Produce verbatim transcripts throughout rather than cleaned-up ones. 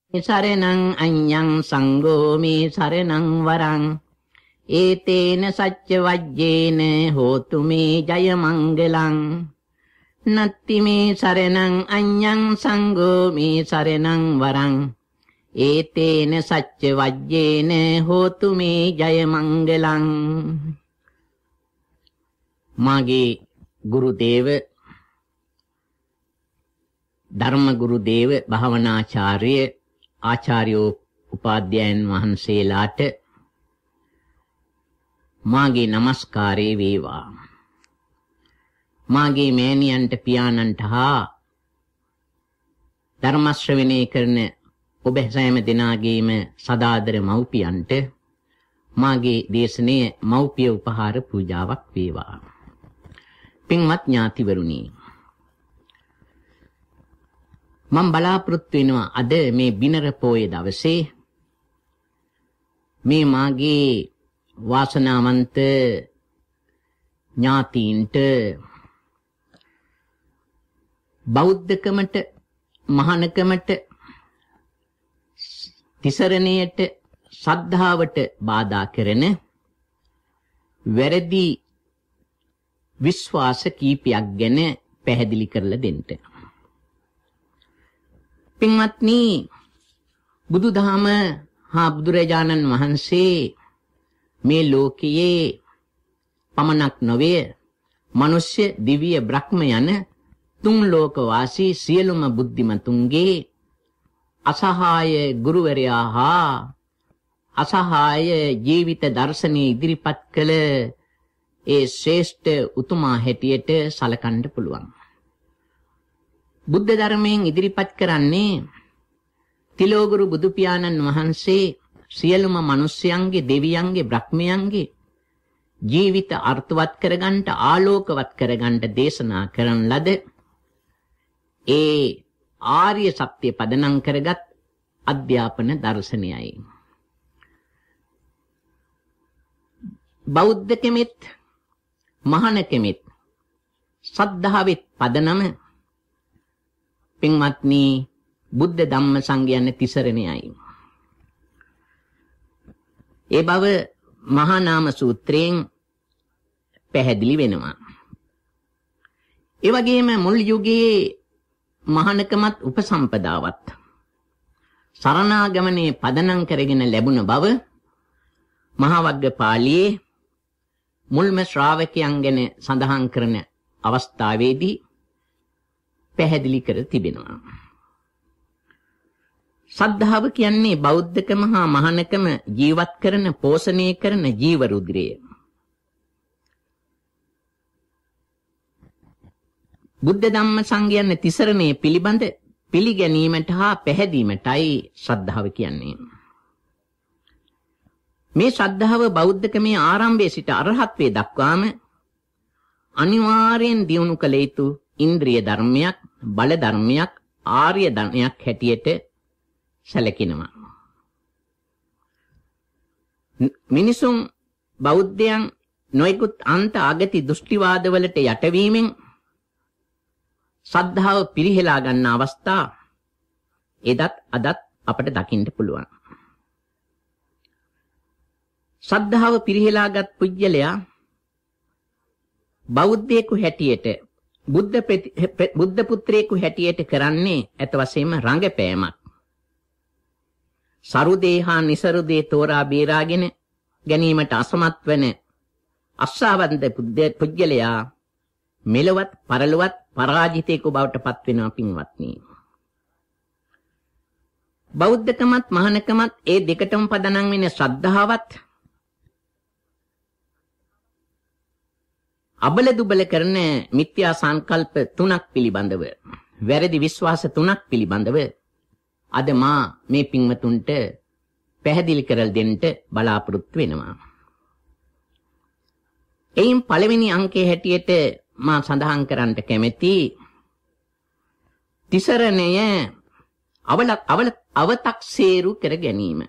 සරණං අඤ්ඤං සංඝෝ මේ සරණං වරං ඒතේන සච්ච වජ්ජේන හෝතු මේ ජය මංගලං නත්ති මේ සරණං අඤ්ඤං සංඝෝ මේ සරණං වරං ඒතේන සච්ච වජ්ජේන හෝතු මේ ජය මංගලං. මාගේ ගුරු දේව ධර්ම ගුරු දේව භාවනාචාර්ය ආචාර්යෝ උපාධ්‍යයන් වහන්සේලාට මාගේ নমස්කාරය වේවා. මාගේ මෑණියන්ට පියාණන්ට හා ධර්ම ශ්‍රවණය කරන ඔබ සෑම දෙනාගේම සදාදර මව්පියන්ට මාගේ දේශනයේ මව්පිය උපහාර පූජාවක් වේවා. පින්වත් ඥාතිවරුනි, මම බලාපොරොත්තු වෙනවා අද මේ බිනර පොයේ දවසේ මේ මාගේ වාසනාවන්ත ඥාතීන්ට බෞද්ධකමට මහානකමට තිසරණයට ශ්‍රද්ධාවට බාධා කරන වැරදි විශ්වාස කීපයක් ගැන පැහැදිලි කරලා දෙන්න. පින්වත්නි, බුදුදහම හා බුදුරජාණන් වහන්සේ මේ ලෝකයේ පමණක් නොවේ මනුෂ්‍ය දිව්‍ය බ්‍රහ්ම යන තුන් ලෝක වාසී සියලුම බුද්ධිමතුන්ගේ අසහාය ගුරුවරයා හා අසහාය ජීවිත දර්ශනය ඉදිරිපත් කළ ඒ ශ්‍රේෂ්ඨ උතුමා හැටියට සලකන්න පුළුවන්. බුද්ධ ධර්මයෙන් ඉදිරිපත් කරන්නේ තිලෝගුරු බුදු පියාණන් වහන්සේ සියලුම මිනිස්යන්ගේ දෙවියන්ගේ බ්‍රහ්මයන්ගේ ජීවිත අර්ථවත් කරගන්න ආලෝකවත් කරගන්න දේශනා කරන ලද ඒ ආර්ය සත්‍ය පදනම් කරගත් අධ්‍යාපන දර්ශනයයි. බෞද්ධ කෙමෙත් මහාන කෙමෙත් සද්ධාවෙත් පදනම පින්වත්නි බුද්ධ ධම්ම සංඝ යන තිසරණයයි. ඒ බව මහා නාම සූත්‍රයෙන් පැහැදිලි වෙනවා. ඒ වගේම මුල් යුගයේ මහානකමත් උපසම්පදාවත් සරණාගමනේ පදනම් කරගෙන ලැබුණ බව මහා වග්ගපාළියේ මුල්ම ශ්‍රාවකයන් ගැන සඳහන් කරන අවස්ථාවේදී පැහැදිලි කර තිබෙනවා. සද්ධාව කියන්නේ බෞද්ධකම හා මහානකම ජීවත් කරන පෝෂණය කරන ජීව රුධිරය. බුද්ධ ධම්ම සංඝ යන තිසරණයේ පිළිබඳ පිළිගැනීමට හා පැහැදීමටයි ශ්‍රද්ධාව කියන්නේ. මේ ශ්‍රද්ධාව බෞද්ධකමේ ආරම්භයේ සිට අරහත්ත්වයට දක්වාම අනිවාර්යෙන් දියුණු කළ යුතු ඉන්ද්‍රිය ධර්මයක්, බල ධර්මයක්, ආර්ය ධර්මයක් හැටියට සැලකිනවා. මිනිසුන් බෞද්ධයන් නොයෙකුත් අන්ත ආගති දෘෂ්ටිවාදවලට යටවීමෙන් ශ්‍රද්ධාව පිරිහෙලා ගන්න අවස්ථා එදත් අදත් අපට දකින්න පුළුවන්. ශ්‍රද්ධාව පිරිහෙලාගත් පුජ්‍යලයා බෞද්ධයෙකු හැටියට බුද්ධ බුද්ධ පුත්‍රයෙකු හැටියට කරන්නේ ඇත වශයෙන්ම රංගපෑමක්. සරුදේහා නිසරුදේ තෝරා බේරාගෙන ගැනීමට අසමත් වන අස්සාවන්ත පුජ්‍යලයා මෙලවත් පරලොවත් පරාජිතයෙකු බවට පත් වෙනවා. පින්වත්නි, බෞද්ධකමත් මහානකමත් ඒ දෙකටම පදනම් වෙන ශ්‍රද්ධාවත් අබල දුබල කරන මිත්‍යා සංකල්ප තුනක් පිළිබඳව, වැරදි විශ්වාස තුනක් පිළිබඳව අද මා මේ පින්වතුන්ට පැහැදිලි කරලා දෙන්න බලාපොරොත්තු වෙනවා. එයින් පළවෙනි අංකයේ හැටියට මා සඳහන් කරන්න කැමැති තිසරණය අවල අවල අව탁සේරු කර ගැනීම.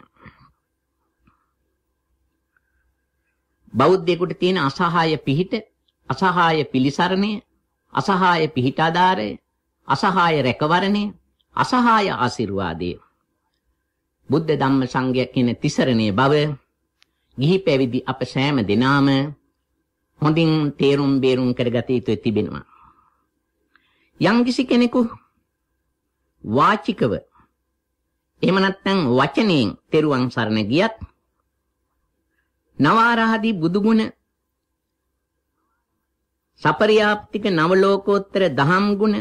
බෞද්ධයෙකුට තියෙන අසහාය පිහිට, අසහාය පිලිසරණය, අසහාය පිහිටාදාරය, අසහාය රැකවරණය, අසහාය ආශිර්වාදය. බුද්ධ ධම්ම සංඝය කියන තිසරණේ බව ගිහි පැවිදි අප සෑම දිනාම හොඳින් තේරුම් බේරුම් කරගත යුතු තිබෙනවා. යම්කිසි කෙනෙකු වාචිකව එහෙම නැත්නම් වචනයෙන් තෙරුවන් සරණ ගියත් නවාරාදී බුදුගුණ සපරියාප්තික නවලෝකෝත්තර දහම් ගුණ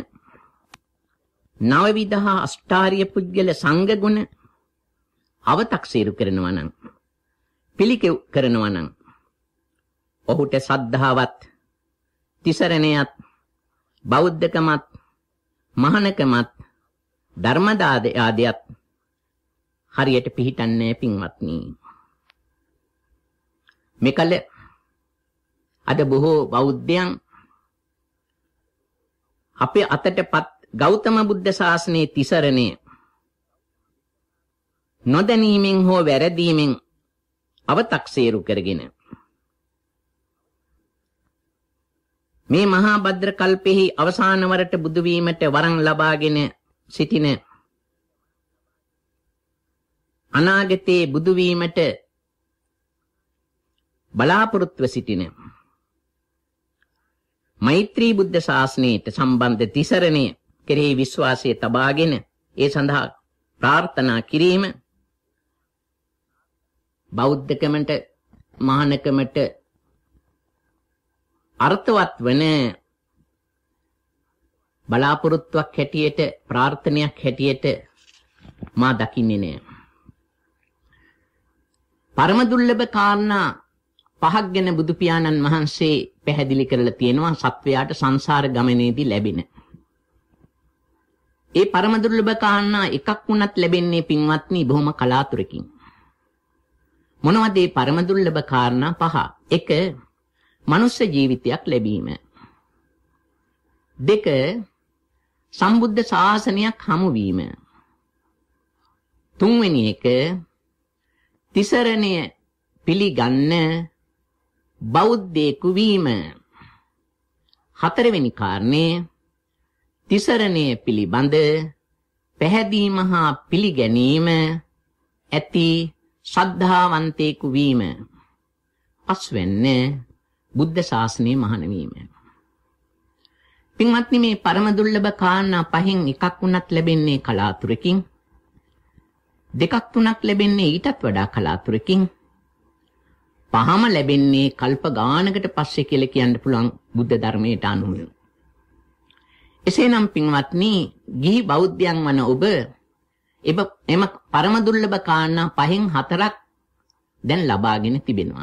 නවවිධ අෂ්ටාර්ය පුද්ගල සංඝ ගුණ අව탁සීරු කරනවා නම් පිළිකෙව් කරනවා නම් ඔහුට සද්ධාවත් තිසරණයත් බෞද්ධකමත් මහානකමත් ධර්මදාද ආදියත් හරියට පිහිටන්නේ පින්වත්නි. මෙකල අද බොහෝ බෞද්ධයන් අපේ අතටපත් ගෞතම බුද්ධ ශාසනයේ තිසරණේ නොදැනීමෙන් හෝ වැරදීමෙන් අව탁සීරු කරගෙන මේ මහා භද්‍ර කල්පෙහි අවසාන වරට බුදු වීමට වරන් ලබාගෙන සිටින අනාගතයේ බුදු වීමට බලාපොරොත්තු සිටින මෛත්‍රී බුද්ධ ශාසනයට සම්බන්ධ තිසරණේ කෙරෙහි විශ්වාසය තබාගෙන ඒ සඳහා ප්‍රාර්ථනා කිරීම බෞද්ධකමට මහානකමට අර්ථවත් වන බලාපොරොත්තුවක් හැටියට ප්‍රාර්ථනයක් හැටියට මා දකින්නේ නෑ. පරම දුර්ලභ කාරණා පහක් ගැන බුදු පියාණන් වහන්සේ පැහැදිලි කරලා තියෙනවා සත්වයාට සංසාර ගමනේදී ලැබෙන. ඒ පරම දුර්ලභ කාරණා එකක් වුණත් ලැබෙන්නේ පින්වත්නි බොහොම කලාතුරකින්. මොනවද මේ පරම දුර්ලභ කාරණා පහ? එක, මනුෂ්‍ය ජීවිතයක් ලැබීම. දෙක, සම්බුද්ධ ශාසනයක් හමු වීම. තුන්වෙනි එක, තිසරණය පිළිගන්න බෞද්ධයෙකු වීම. හතරවෙනි කාරණේ තිසරණය පිළිබඳ පැහැදීම හා පිළිගැනීම ඇති ශ්‍රද්ධාවන්තයෙකු වීම. පස්වෙන්නේ බුද්ධ ශාසනයේ මහාන වීම. පින්වත්නි මේ පරම දුර්ලභ කාරණා පහෙන් එකක් වුණත් ලැබෙන්නේ කලාතුරකින්. දෙකක් තුනක් ලැබෙන්නේ ඊටත් වඩා කලාතුරකින්. පහම ලැබෙන්නේ කල්ප ගානකට පස්සේ කියලා කියන්න පුළුවන් බුද්ධ ධර්මයට අනුව. එසේනම් පින්වත්නි ගිහි බෞද්ධයන් වන ඔබ එම පරම දුර්ලභ කාරණා පහෙන් හතරක් දැන් ලබාගෙන තිබෙනවා.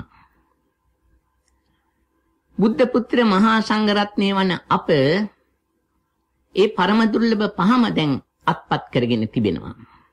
බුද්ධ පුත්‍ර මහා සංඝ රත්නය වන අප ඒ පරම දුර්ලභ පහම දැන් අත්පත් කරගෙන තිබෙනවා.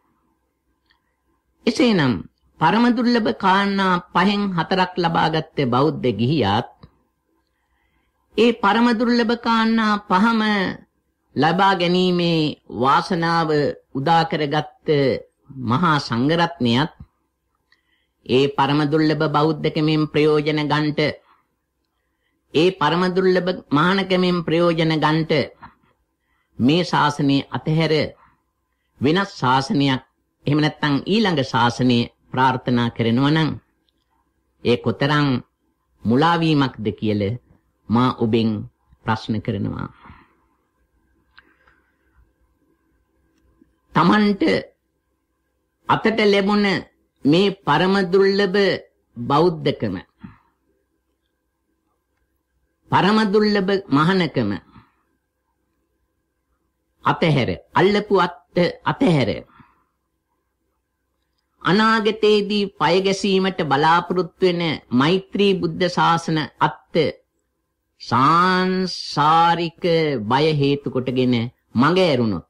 එසේනම් පරම දුර්ලභ කාරණා පහෙන් හතරක් ලබාගත් බෞද්ධ ගිහියාත් ඒ පරම දුර්ලභ කාරණා පහම ලබා ගැනීමේ වාසනාව උදා කරගත් මහා සංඝ රත්නයත් ඒ පරම දුර්ලභ බෞද්ධකමෙන් ප්‍රයෝජන ගන්නට ඒ පරම දුර්ලභ මහානකමෙන් ප්‍රයෝජන ගන්නට මේ ශාසනයේ අතහැර වෙනස් ශාසනයක් එහෙම නැත්නම් ඊළඟ ශාසනය ප්‍රාර්ථනා කරනවා නම් ඒ කොතරම් මුලා වීමක්ද කියලා මා ඔබෙන් ප්‍රශ්න කරනවා. තමන්ට අතට ලැබුණ මේ පරම දුර්ලභ බෞද්ධකම පරම දුර්ලභ මහානකම අතහැර අල්ලපු අත් අතහැර අනාගතයේදී පය ගැසීමට බලාපොරොත්තු වෙන මෛත්‍රී බුද්ධ ශාසන අත් සාංසාරික බය හේතු කොටගෙන මඟ ඇරුණොත්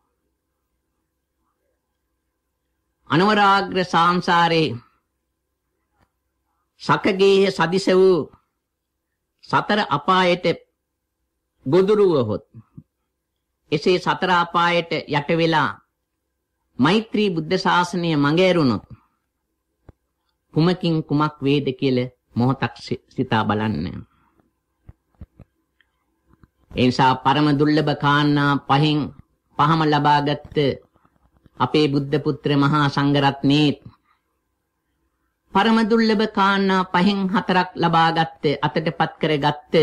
අනවරාග්‍ර සංසාරේ සකගේ සදිස වූ සතර අපායට ගොදුරු වහොත් එසේ සතර අපායට යට වෙලා මෛත්‍රී බුද්ධ ශාසනය මඟ ඇරුණොත් කුමකින් කුමක් වේද කියලා මොහොතක් සිතා බලන්න. ඒ නිසා පරම දුර්ලභ කාරණා පහෙන් පහම ලබාගත් අපේ බුද්ධ පුත්‍ර මහා සංඝරත්නයේ පරම දුර්ලභ කාරණා පහෙන් හතරක් ලබාගත්ත අතටපත් කරගත්ත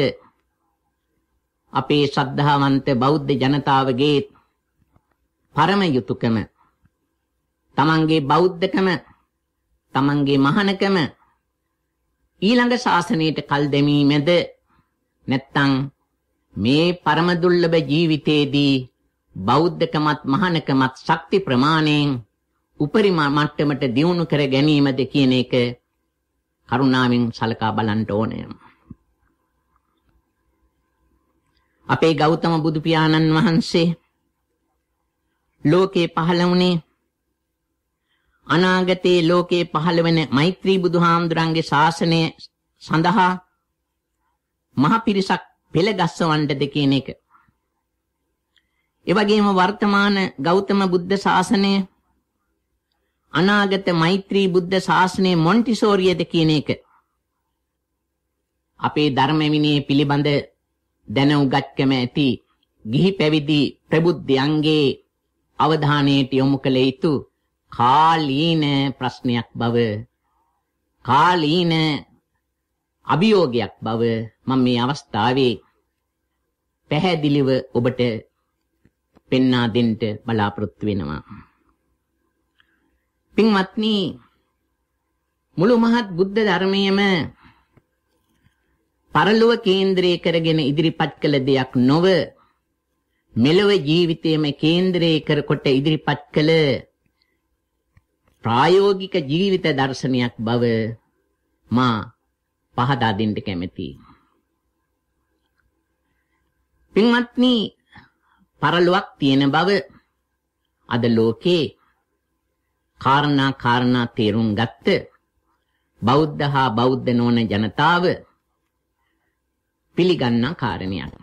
අපේ ශ්‍රද්ධාවන්ත බෞද්ධ ජනතාවගේ පරම යුතුයකම තමන්ගේ බෞද්ධකම තමන්ගේ මහානකම ඊළඟ ශාසනයට කල් දෙමීමේද නැත්තම් මේ පරම දුර්ලභ ජීවිතයේදී බෞද්ධකමත් මහානකමත් ශක්ති ප්‍රමාණයෙන් උපරිම මට්ටමට දියුණු කර ගැනීමද කියන එක කරුණාවෙන් සලකා බලන්න ඕනේ. අපේ ගෞතම බුදු පියාණන් වහන්සේ ලෝකේ පහළ වුණේ අනාගතයේ ලෝකේ පහළ වෙන මෛත්‍රී බුදුහාමුදුරන්ගේ ශාසනය සඳහා මහ පිරිසක් පෙළගස්වන්නද කියන එක. ඒ වගේම වර්තමාන ගෞතම බුද්ධ ශාසනය අනාගත මෛත්‍රී බුද්ධ ශාසනයේ මොන්ටිසෝරියද කියන එක. අපේ ධර්ම විනය පිළිබඳ දැනුගත්කම ඇති ගිහි පැවිදි ප්‍රබුද්ධයන්ගේ අවධානයට යොමු කළ යුතු කාලීන ප්‍රශ්නයක් බව කාලීන අභියෝගයක් බව මම මේ අවස්ථාවේ පැහැදිලිව ඔබට පෙන්වා දෙන්න බලාපොරොත්තු වෙනවා. පින්වත්නි, මුළු මහත් බුද්ධ ධර්මයේම පරලොව කේන්ද්‍රය කරගෙන ඉදිරිපත් කළ දෙයක් නොව මෙලොව ජීවිතයේම කේන්ද්‍රය කරකොට ඉදිරිපත් කළ ප්‍රායෝගික ජීවිත දර්ශනයක් බව මා පහදා දෙන්න කැමැතියි. පින්වත්නි, පරලොවක් තියෙන බව අද ලෝකේ කාරණා කාරණා තේරුම් ගත්ත බෞද්ධ හා බෞද්ධ නොවන ජනතාව පිළිගන්නා කාරණයක්.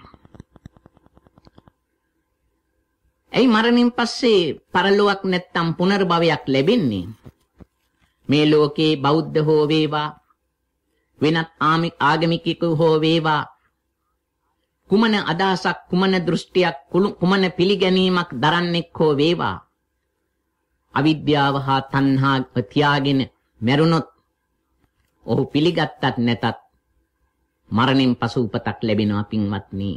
ඇයි මරණින් පස්සේ පරලොවක් නැත්තම් පුනර්භවයක් ලැබෙන්නේ? මේ ලෝකේ බෞද්ධ හෝ වේවා වෙනත් ආගමිකයෙකු හෝ වේවා කුමන අදහසක් කුමන දෘෂ්ටියක් කුමන පිළිගැනීමක් දරන්නෙක් හෝ වේවා අවිද්‍යාව හා තණ්හාව තියාගෙන මැරුණොත් ඔහු පිළිගත්තත් නැතත් මරණින් පසු උපතක් ලැබෙනවා. පින්වත්නි,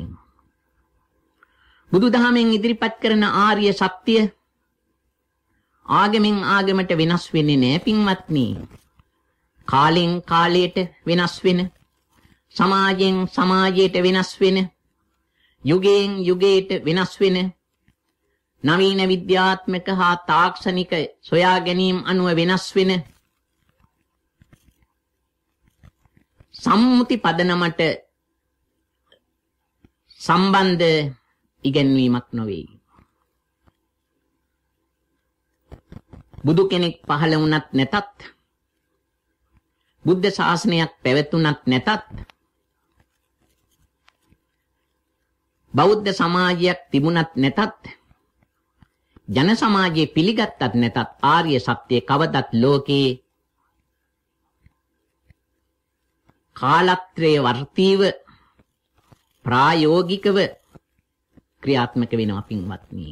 බුදුදහමෙන් ඉදිරිපත් කරන ආර්ය සත්‍ය ආගමෙන් ආගමට වෙනස් වෙන්නේ නැහැ. පින්වත්නි, කාලෙන් කාලයට වෙනස් වෙන, සමාජයෙන් සමාජයට වෙනස් වෙන, යුගයෙන් යුගයට වෙනස් වෙන, නවීන විද්‍යාත්මක හා තාක්ෂණික සොයා ගැනීම අනුව වෙනස් වෙන සම්මුති පදනමට සම්බන්ධ ඉගැන්වීමක් නොවේ. බුදු කෙනෙක් පහළ වුණත් නැතත්, බුද්ධ ශාසනයක් පැවතුණත් නැතත්, බෞද්ධ සමාජයක් තිබුණත් නැතත්, ජන සමාජයේ පිළිගත්තත් නැතත් ආර්ය සත්‍ය කවදත් ලෝකේ කාලත්‍රයේ වර්තීව ප්‍රායෝගිකව ක්‍රියාත්මක වෙනවා. පින්වත්නි,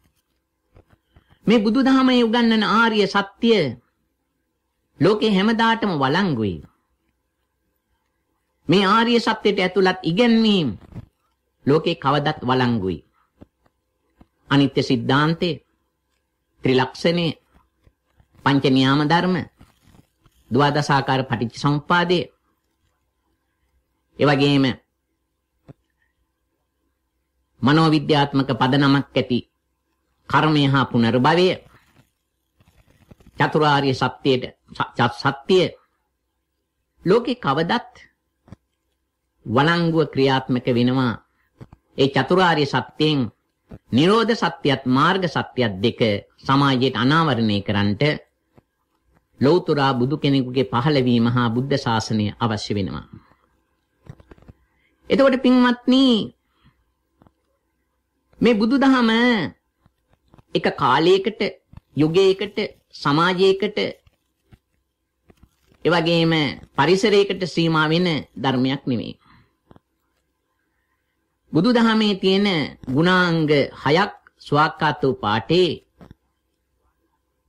මේ බුදුදහමේ උගන්වන ආර්ය සත්‍ය ලෝකේ හැමදාටම වළංගුයි. මේ ආර්ය සත්‍යයට ඇතුළත් ඉගැන්වීම ලෝකේ කවදත් වළංගුයි. අනිත්‍ය සිද්ධාන්තේ, ත්‍රිලක්ෂණේ, පංච නියාම ධර්ම, ද්වාදසාකාර පටිච්චසමුප්පාදේ, එවැගේම මනෝවිද්‍යාත්මක පදනමක් ඇති කර්මය හා පුනර්භවය, චතුරාර්ය සත්‍යයට සත්‍ය ලෝකේ කවදත් වළංගුව ක්‍රියාත්මක වෙනවා. ඒ චතුරාර්ය සත්‍යයෙන් නිරෝධ සත්‍යයත් මාර්ග සත්‍යයත් දෙක සමාජයට අනාවරණය කරන්නට ලෞතර බුදු කෙනෙකුගේ පහළවීම හා බුද්ධ ශාසනය අවශ්‍ය වෙනවා. එතකොට පින්වත්නි, මේ බුදුදහම එක කාලයකට, යුගයකට, සමාජයකට, එවැගේම පරිසරයකට සීමා වෙන ධර්මයක් නෙමෙයි. බුදුදහමේ තියෙන ගුණාංග හයක් ස්වාක්ඛාතෝ පාඨේ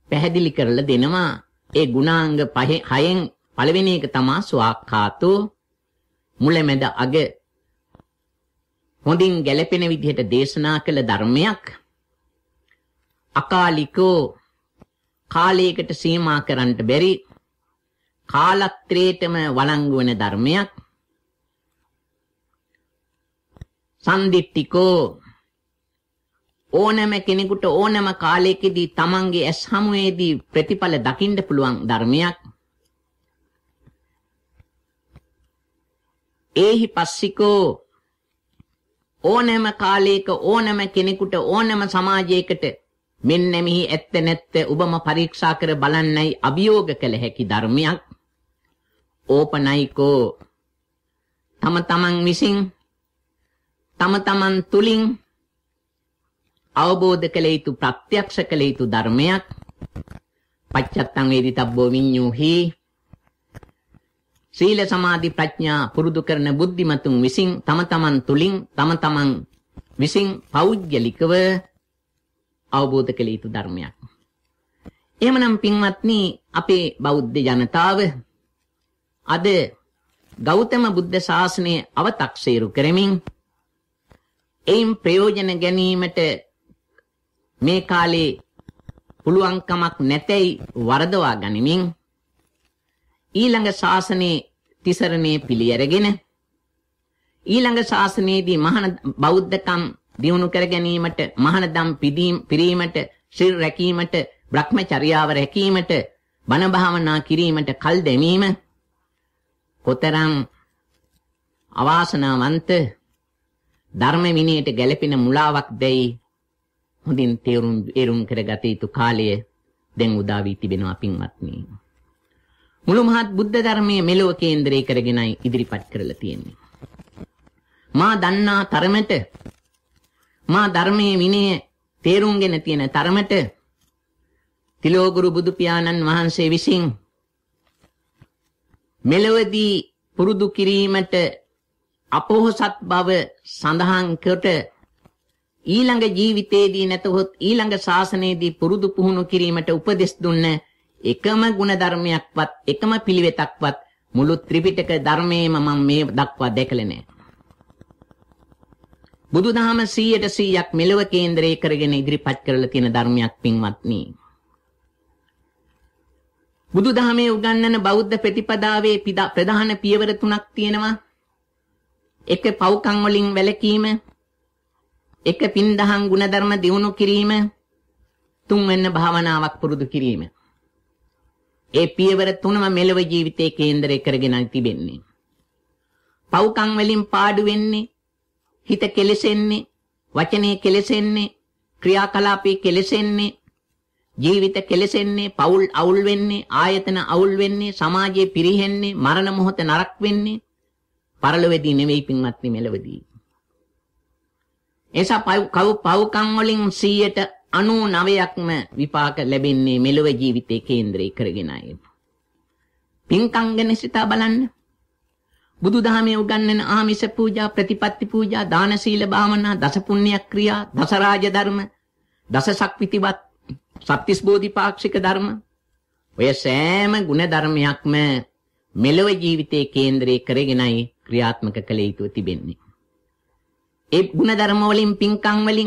පැහැදිලි කරලා දෙනවා. ඒ ගුණාංග පහෙන් හයෙන් පළවෙනි එක තමයි ස්වාක්ඛාතෝ, මුලැමැද අග හොඳින් ගැලපෙන විදිහට දේශනා කළ ධර්මයක්. අකාලිකෝ, කාලයකට සීමා කරන්නට බැරි කාලත්‍රයේටම වළංගු වන ධර්මයක්. සම්දිට්ඨිකෝ, ඕනෑම කෙනෙකුට ඕනෑම කාලයකදී තමන්ගේ ඇස් හමුවේදී ප්‍රතිඵල දකින්න පුළුවන් ධර්මයක්. ඒහි පස්සිකෝ, ඕනෑම කාලයක ඕනෑම කෙනෙකුට ඕනෑම සමාජයකට මෙන්න මෙහි ඇත්ත නැත්ත ඔබම පරීක්ෂා කර බලන්නයි අභියෝග කළ හැකි ධර්මයක්. ඕපනයිකෝ, තම තමන් විසින් තම තමන් තුලින් අවබෝධ කළ යුතු ප්‍රත්‍යක්ෂ කළ යුතු ධර්මයක්. පච්චත්තං වේදිතබ්බෝ විඤ්ඤූහි, සීල සමාධි ප්‍රඥා පුරුදු කරන බුද්ධිමතුන් විසින් තම තමන් තුලින් තම තමන් විසින් පෞද්ගලිකව අවබෝධ කළ යුතු ධර්මයක්. එහෙමනම් පින්වත්නි, අපේ බෞද්ධ ජනතාව අද ගෞතම බුද්ධ ශාසනය අවතක්සේරු කරමින් එයින් ප්‍රයෝජන ගැනීමට මේ කාලේ පුළුවන්කමක් නැතයි වරදවා ගනිමින් ඊළඟ ශාසනයේ තිසරණේ පිළි අරගෙන ඊළඟ ශාසනයේදී මහාන බෞද්ධකම් දියුණු කර ගැනීමට, මහානදම් පිරීමට, ශිල් රැකීමට, බ්‍රහ්මචර්යාව රැකීමට, බණ භාවනා කිරීමට කල් දැමීම කොතරම් අවාසනාවන්ත ධර්ම විනයට ගැළපෙන මුලාවක් දැයි හොඳින් තේරුම් එරුම් කරගත යුතු කාලය දැන් උදා වී තිබෙනවා පින්වත්නි. මුළු මහත් බුද්ධ ධර්මයේ මෙලොව කේන්ද්‍රය කරගෙනයි ඉදිරිපත් කරලා තියෙන්නේ. මා දන්නා තරමට, මා ධර්මයේ විනය තේරුම්ගෙන තියෙන තරමට තිලෝගුරු බුදු පියාණන් වහන්සේ විසින් මෙලොවදී පුරුදු කිරීමට අපොහසත් බව සඳහන් කොට ඊළඟ ජීවිතයේදී නැතහොත් ඊළඟ ශාසනයේදී පුරුදු පුහුණු කිරීමට උපදෙස් දුන්න එකම ගුණ ධර්මයක්වත්, එකම පිළිවෙතක්වත් මුළු ත්‍රිපිටක ධර්මයේම මම මේ දක්වා දැකලා නැහැ. බුදුදහම සීයට සීයක් මෙලොව කේන්ද්‍රය කරගෙන ඉදිරිපත් කරලා තියෙන ධර්මයක් පින්වත්නි. බුදුදහමේ උගන්වන බෞද්ධ ප්‍රතිපදාවේ ප්‍රධාන පියවර තුනක් තියෙනවා. එක පව්කම් වලින් වැළකීම, එක පින්දහම් ගුණධර්ම දියුණු කිරීම, තුන්වෙනි භාවනාවක් පුරුදු කිරීම. ඒ පියවර තුනම මෙලොව ජීවිතයේ කේන්ද්‍රය කරගෙන තිබෙන්නේ. පව්කම් වලින් පාඩු වෙන්නේ, හිත කෙලෙසෙන්නේ, වචනේ කෙලෙසෙන්නේ, ක්‍රියාකලාපේ කෙලෙසෙන්නේ, ජීවිත කෙලෙසෙන්නේ, පෞල් අවුල් වෙන්නේ, ආයතන අවුල් වෙන්නේ, සමාජයේ පිරිහෙන්නේ, මරණ මොහොත නරක වෙන්නේ පරලොවේදී නෙවෙයි පින්වත්නි, මෙලොවදී. එසා පව් පව්කම් වලින් සීයට අනූනවයක්ම විපාක ලැබෙන්නේ මෙලොව ජීවිතයේ කේන්ද්‍රය කරගෙනයි. පින්කම් ගැන සිතා බලන්න. බුදුදහමේ උගන්වන ආමිෂ පූජා, ප්‍රතිපත්ති පූජා, දාන සීල භාවනා, දස පුණ්‍ය ක්‍රියා, දස රාජ ධර්ම, දස සක්විතිවත්, සත්‍තිස් බෝධිපාක්ෂික ධර්ම, ඔය සෑම ගුණ ධර්මයක්ම මෙලොව ජීවිතයේ කේන්ද්‍රය කරගෙනයි ක්‍රියාත්මක කළ යුතු තිබෙන්නේ. ඒ ගුණ ධර්ම වලින්, පින්කම් වලින්,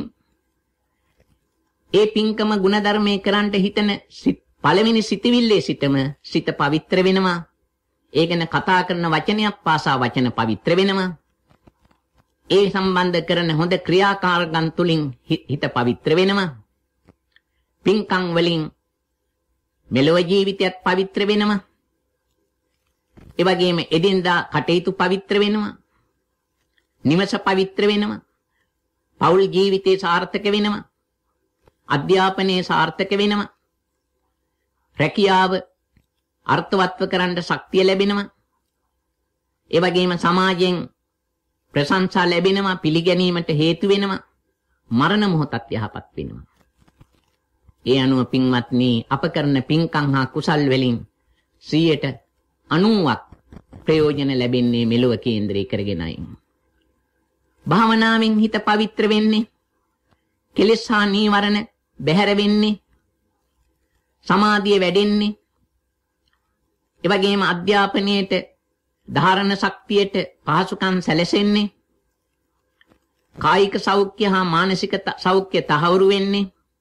ඒ පින්කම ගුණ ධර්මයේ කරන්ට හිතන පළවෙනි සිතවිල්ලේ සිටම සිත පවිත්‍ර වෙනවා. ඒ ගැන කතා කරන වචනයක් පාසා වචන පවිත්‍ර වෙනවා. ඒ සම්බන්ධ කරන හොඳ ක්‍රියාකාරකම් තුලින් හිත පවිත්‍ර වෙනවා. පින්කම් වලින් මෙලොව ජීවිතයත් පවිත්‍ර වෙනවා. ඒ වගේම එදිනදා කටයුතු පවිත්‍ර වෙනවා. නිවස පවිත්‍ර වෙනවා. පෞල් ජීවිතේ සාර්ථක වෙනවා. අධ්‍යාපනයේ සාර්ථක වෙනවා. රැකියාව අර්ථවත්ව කරන්න ශක්තිය ලැබෙනවා. ඒ වගේම සමාජයෙන් ප්‍රශංසා ලැබෙනවා, පිළිගැනීමට හේතු වෙනවා. මරණ මොහොතත් යහපත් වෙනවා. ඒ අනුව පින්වත්නි, අප කරන පින්කම් හා කුසල් වලින් සීයට අනූවක් ප්‍රයෝජන ලැබෙන්නේ මෙලොව කේන්ද්‍රය කරගෙනයි. භාවනාවෙන් හිත පවිත්‍ර වෙන්නේ, කෙලෙස් හා නීවරණ බැහැර වෙන්නේ, සමාධිය වැඩෙන්නේ. ඒ වගේම අධ්‍යාපනයේට ධාරණ ශක්තියට පහසුකම් සැලසෙන්නේ. කායික සෞඛ්‍ය හා මානසික සෞඛ්‍ය තහවුරු වෙන්නේ.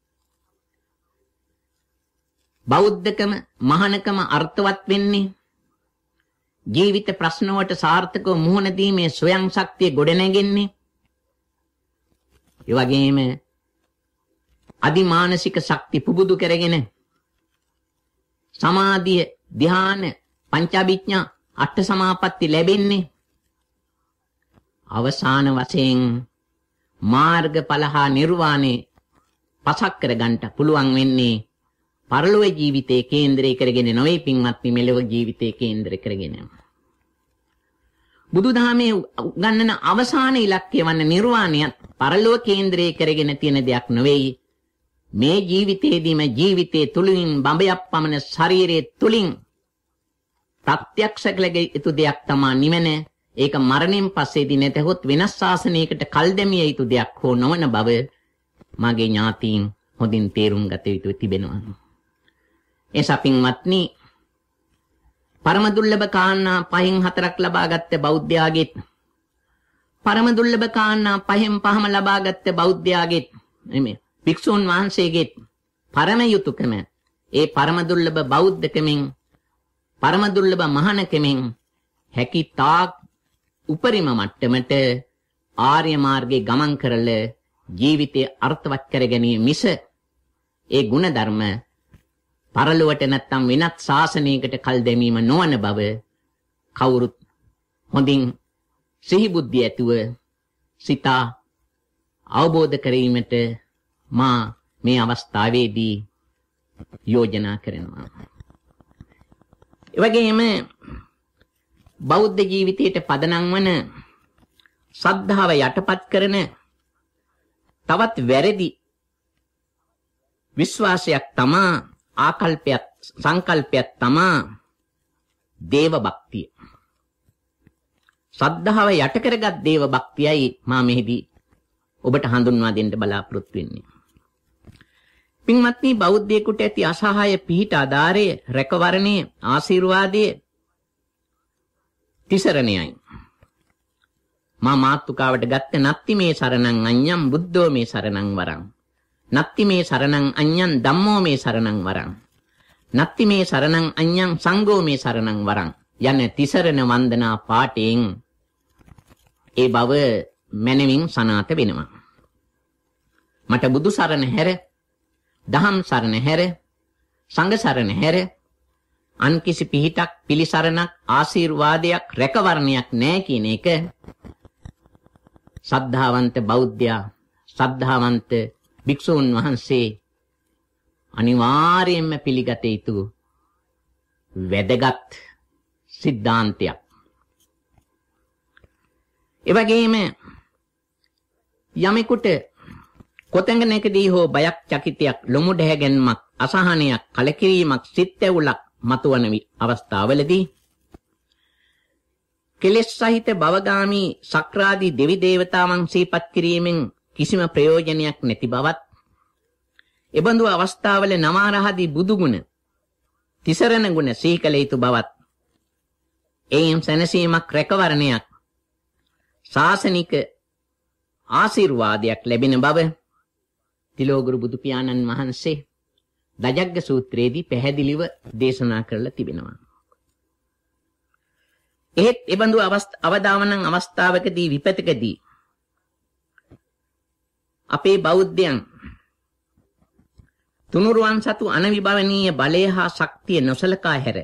බෞද්ධකම මහානකම අර්ථවත් වෙන්නේ. ජීවිත ප්‍රශ්න වලට සාර්ථකව මුහුණ දීමේ ස්වයං ශක්තිය ගොඩනැගෙන්නේ. ඒ වගේම අදිමානසික ශක්ති පුබුදු කරගෙන සමාධිය ධ්‍යාන පංචාභිඥා අට සමාපatti ලැබෙන්නේ. අවසාන වශයෙන් මාර්ගඵල හා නිර්වාණය පසක් කර ගන්නට පුළුවන් වෙන්නේ පරලොව ජීවිතයේ කේන්ද්‍රය කරගෙන නොවේ පින්වත්නි, මෙලොව ජීවිතයේ කේන්ද්‍ර කරගෙන. බුදුදහමේ උගන්වන අවසාන ඉලක්කය වන නිර්වාණයත් පරලොව කේන්ද්‍රය කරගෙන තියෙන දෙයක් නොවේ. මේ ජීවිතයේදීම ජීවිතයේ තුලින් බඹයක් පමණ ශරීරයේ තුලින් ප්‍රත්‍යක්ෂ කළ යුතු දෙයක් තමයි නිවන. ඒක මරණයෙන් පස්සේදී නැතහොත් වෙනස් ශාසනයකට කල් දැමිය යුතු දෙයක් හෝ නොවන බව මගේ ඥාතීන් හොඳින් තේරුම් ගත යුතු තිබෙනවා. එසා පින්වත්නි, පරම දුර්ලභ කාරණා පහෙන් හතරක් ලබාගත් බෞද්ධයාගෙත්, පරම දුර්ලභ කාරණා පහෙන් පහම ලබාගත් බෞද්ධයාගෙත්, එමේ භික්ෂුන් වහන්සේගෙත් පරම යුතුයකම ඒ පරම දුර්ලභ බෞද්ධකමෙන්, පරම දුර්ලභ මහානකමෙන් හැකි තාක් උපරිම මට්ටමට ආර්ය මාර්ගයේ ගමන් කරලා ජීවිතය අර්ථවත් කර ගැනීම මිස ඒ ගුණ ධර්ම පරලොවට නැත්තම් වෙනත් ශාසනයකට කල් දැමීම නොවන බව කවුරුත් හොඳින් සිහි බුද්ධිය ඇතුව සිතා අවබෝධ කිරීමට මා මේ අවස්ථාවේදී යෝජනා කරනවා. ඒ වගේම බෞද්ධ ජීවිතයට පදනම් වන ශ්‍රද්ධාව යටපත් කරන තවත් වැරදි විශ්වාසයක් තමා, ආකල්පයක් සංකල්පයක් තමා දේව භක්තිය. ශ්‍රද්ධාව යට කරගත් දේව භක්තියයි මා මෙහිදී ඔබට හඳුන්වා දෙන්න බලාපොරොත්තු වෙන්නේ. පින්වත්නි, බෞද්ධයෙකුට ඇති අසහාය පිහිට ආධාරය, රැකවරණය, ආශිර්වාදය තිසරණයයි. මා මාතුකාවට ගත්ත නත්ති මේ සරණං අඤ්ඤං බුද්ධෝ මේ සරණං වරං. නත්ති මේ සරණං අඤ්ඤං ධම්මෝ මේ සරණං වරං. නත්ති මේ සරණං අඤ්ඤං සංඝෝ මේ සරණං වරං යන තිසරණ වන්දනා පාඨයෙන් ඒ බව මනමින් සනාත වෙනවා. මට බුදු සරණ හැර, දහම් සරණ හැර, සංඝ සරණ හැර අන් කිසි පිහිටක්, පිළිසරණක්, ආශිර්වාදයක්, රැකවරණයක් නැහැ කියන එක ශ්‍රද්ධාවන්ත බෞද්ධයා, ශ්‍රද්ධාවන්ත භික්ෂුන් වහන්සේ අනිවාර්යයෙන්ම පිළිගත යුතු වැදගත් සිද්ධාන්තයක්. ඒ වගේම යමෙකුට කොතැනකදී හෝ බයක්, චකිතයක්, ලොමු දැහැගැන්මක්, අසහනයක්, කලකිරීමක්, සිත් ඇවුලක් මතුවන අවස්ථාවලදී කෙලෙස් සහිත භවගාමී සක්‍රාදී දෙවි දේවතාවන් සිහිපත් කිරීමෙන් කිසිම ප්‍රයෝජනයක් නැති බවත්, එබඳු අවස්ථාවල නමාරහදී බුදුගුණ, තිසරණ ගුණ සිහි කළ යුතු බවත්, එයින් සැනසීමක්, රැකවරණයක්, ශාසනික ආශිර්වාදයක් ලැබෙන බව තිලෝගුරු බුදු පියාණන් වහන්සේ දජග්ග සූත්‍රයේදී පැහැදිලිව දේශනා කරලා තිබෙනවා. එහෙත් එබඳු අවදාවනන් අවස්ථාවකදී, විපතකදී අපේ බෞද්ධයන් තුනුරුවන් සතු අනවිභවනීය බලය හා ශක්තිය නොසලකා හැර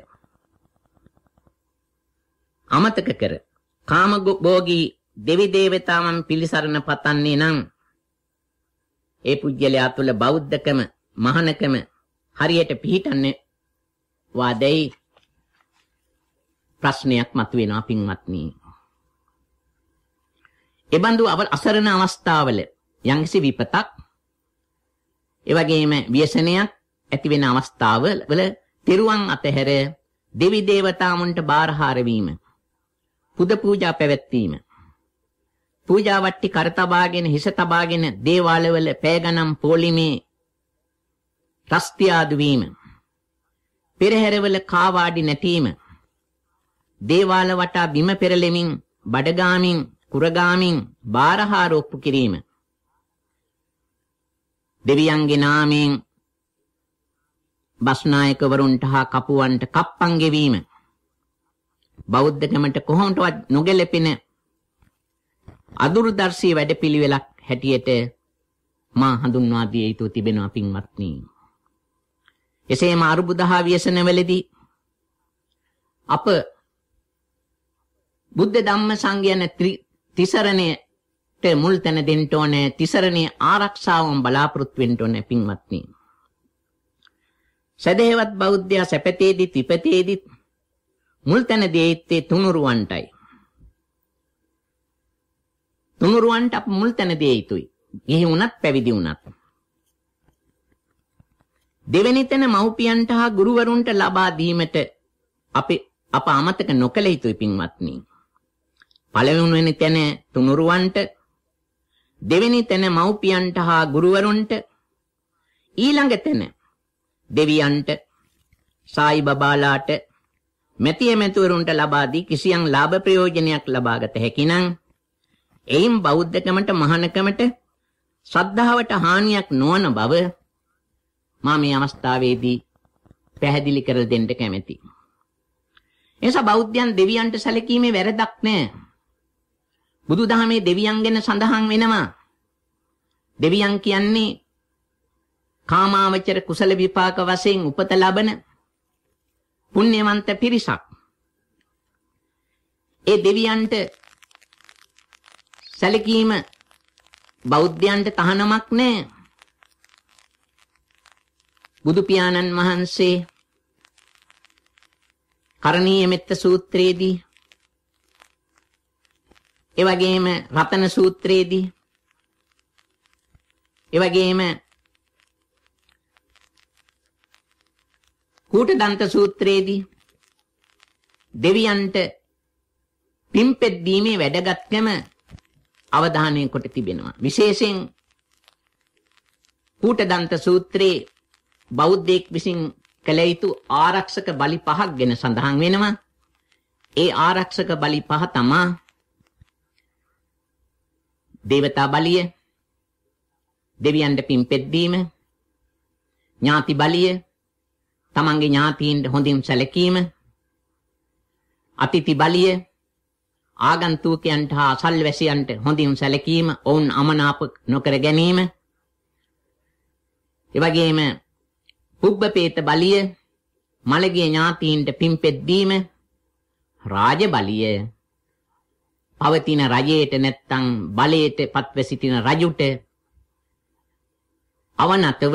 අමතක කර කාමභෝගී දෙවි දේවතාවන් පිළිසරණ පතන්නේ නම් ඒ පුජ්‍යලයා තුළ බෞද්ධකම, මහානකම හරියට පිහිටන්නේ වාදයි ප්‍රශ්නයක් මතුවෙනවා පින්වත්නි. එබඳු අසරණ අවස්ථාවල යම්කිසි විපතක්, ඒ වගේම ව්‍යසනයක් ඇති වෙන අවස්ථාවල තිරුවන් අතහැර දෙවි දේවතාවුන්ට බාරහාර වීම, පුද පූජා පැවැත්වීම, පූජා වට්ටි කර තබාගෙන, හිස තබාගෙන දේවාලවල පෑගනම් පොලිමේ රස්තියාදු වීම, පෙරහැරවල කාවාඩි නැටීම, දේවාල වටා බිම පෙරලෙමින් බඩගාමින් කුරගාමින් බාරහාර ඔප්පු කිරීම, දෙවියන්ගේ නාමයෙන් බස්නායකවරුන්ට හා කපුවන්ට කප්පන් ගෙවීම, බෞද්ධකමට කොහොමටවත් නොගැලපෙන අදුරුදර්ශී වැඩපිළිවෙලක් හැටියට මා හඳුන්වා දිය යුතු තිබෙනවා පින්වත්නි. එසේම අරුබුද හා ව්‍යසනවලදී අප බුද්ධ ධම්ම සංඝ යන තිසරණයට මුල් තැන දෙන්න ඕනේ. තිසරණයේ ආරක්ෂාවම බලාපොරොත්තු වෙන්න ඕනේ පින්වත්නි. සදේවත් බෞද්ධයා සැපතේදී විපතේදී මුල් තැන දිය යුත්තේ තුනුරුවන්ටයි. තුනුරුවන්ට අප මුල් තැන දිය යුතුයි. ගිහි වුණත් පැවිදි වුණත්. දෙවෙනි තැන මව්පියන්ට හා ගුරුවරුන්ට ලබා දීමට අපි අප අමතක නොකළ යුතුයි පින්වත්නි. පළවෙනි තැන තුනුරුවන්ට, දෙවෙනි තැන මව්පියන්ට හා ගුරුවරුන්ට, ඊළඟ තැන දෙවියන්ට, සායි බබාලාට, මෙතිය මෙතුවරුන්ට ලබා දී කිසියම් ලාභ ප්‍රයෝජනයක් ලබාගත හැකි නම් එයින් බෞද්ධකමට මහානකමට ශ්‍රද්ධාවට හානියක් නොවන බව මා මේ අවස්ථාවේදී පැහැදිලි කර දෙන්න කැමැතියි. එනිසා බෞද්ධයන් දෙවියන්ට සැලකීමේ වැරදක් නැහැ. බුදුදහමේ දෙවියන් ගැන සඳහන් වෙනවා. දෙවියන් කියන්නේ කාමාවචර කුසල විපාක වශයෙන් උපත ලබන පුණ්‍යවන්ත පිරිසක්. ඒ දෙවියන්ට සැලකීම බෞද්ධයන්ට තහනමක් නැහැ. බුදු පියාණන් වහන්සේ කරණීය මෙත්ත සූත්‍රයේදී, ඒ වගේම රතන සූත්‍රයේදී, ඒ වගේම කූටදන්ත සූත්‍රයේදී දෙවියන්ට පින්පෙත් දීමේ වැදගත්කම අවධානය කොට තිබෙනවා. විශේෂයෙන් කූටදන්ත සූත්‍රයේ බෞද්ධයෙක් විසින් කළ යුතු ආරක්ෂක බලි පහක් ගැන සඳහන් වෙනවා. ඒ ආරක්ෂක බලි පහ තමා දේවතා බලිය, දෙවියන්ට පින්පෙත් දීම, ඥාති බලිය, තමන්ගේ ඥාතීන්ට හොඳින් සැලකීම, අතිථි බලිය, ආගන්තුකයන්ට හා අසල්වැසියන්ට හොඳින් සැලකීම, ඔවුන් අමනාප නොකර ගැනීම, එවැගේම පුබ්බපේත බලිය, මළගිය ඥාතීන්ට පින්පෙත් දීම, රාජ බලිය, පවතින රජයට නැත්තම් බලයට පත්ව සිටින රජුට අවනතව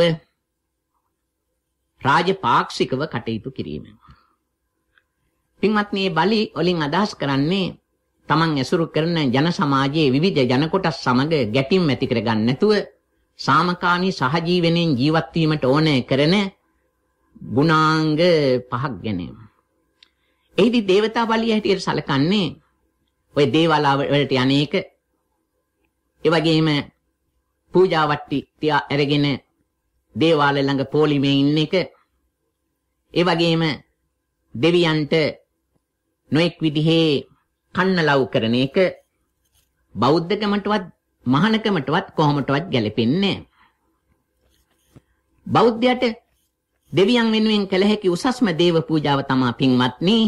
රාජපාක්ෂිකව කටයුතු කිරීම. පින්වත්නි, මේ බලි වලින් අදහස් කරන්නේ තමන් ඇසුරු කරන ජන සමාජයේ විවිධ ජන කොටස් සමග ගැටීම් ඇති කර ගන්න නැතුව සාමකාමී සහජීවනයෙන් ජීවත් වීමට ඕනේ කරන ගුණාංග පහක් ගැන. එහිදී දේවතා බලිය හැටියට සැලකන්නේ ඔය දේවාල වලට යන්නේක, ඒ වගේම පූජා වට්ටි තියා අරගෙන දේවාල ළඟ පොලිමේ ඉන්න එක, ඒ වගේම දෙවියන්ට නොඑක් විදිහේ කන්නලව් කරන එක බෞද්ධකමටවත් මහානකමටවත් කොහොමටවත් ගැලපෙන්නේ නැහැ. බෞද්ධයට දෙවියන් වෙනුවෙන් කළ හැකි උසස්ම දේව පූජාව තමයි පින්වත්නි,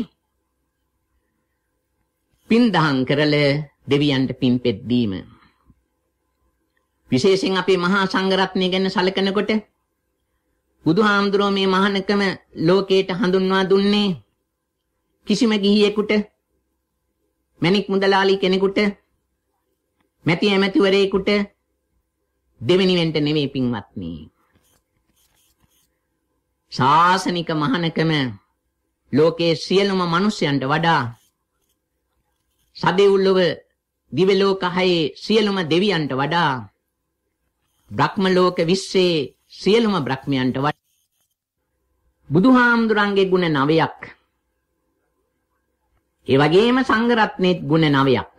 පින් දහම් කරල දෙවියන්ට පින්පෙත් දීම. විශේෂයෙන් අපේ මහා සංඝරත්නය ගැන සැලකනකොට බුදුහාමුදුරුවෝ මේ මහානකම ලෝකයට හඳුන්වා දුන්නේ කිසිම ගිහියෙකුට, මණික් මුදලාලි කෙනෙකුට, මැති ඇමතිවරයෙකුට දෙවෙනි වෙන්ට නෙවෙයි පින්වත්නි. ශාසනික මහානකම ලෝකයේ සියලුම මිනිසයන්ට වඩා සදෙව්ලොව දිව්‍ය ලෝක හයේ සියලුම දෙවියන්ට වඩා බ්‍රහ්ම ලෝක විශ්වයේ සියලුම බ්‍රහ්මයන්ට වඩා බුදුහාමුදුරන්ගේ ගුණ නවයක්, ඒ වගේම සංඝ රත්නයේ ගුණ නවයක්.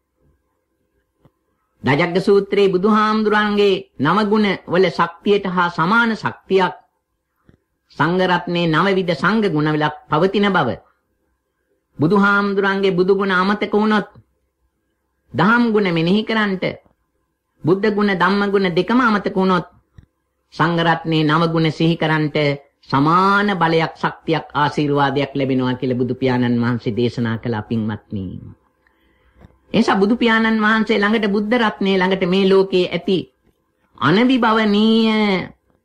දජග්ග සූත්‍රයේ බුදුහාමුදුරන්ගේ නව ගුණ වල ශක්තියට හා සමාන ශක්තියක් සංඝ රත්නේ නවවිධ සංඝ ගුණ වල පවතින බව. බුදුහාමුදුරන්ගේ බුදු ගුණ අමතක වුණොත් දහම් ගුණ මෙනෙහි කරන්ට බුද්ධ ගුණ ධම්ම ගුණ දෙකම අමතක වුණොත් සංඝ රත්නේ නව ගුණ සිහි කරන්ට සමාන බලයක් ශක්තියක් ආශිර්වාදයක් ලැබෙනවා කියලා බුදු පියාණන් වහන්සේ දේශනා කළ පින්වත්නි. එනිසා බුදු පියාණන් වහන්සේ ළඟට බුද්ධ රත්නේ ළඟට මේ ලෝකයේ ඇති අනවිභවනීය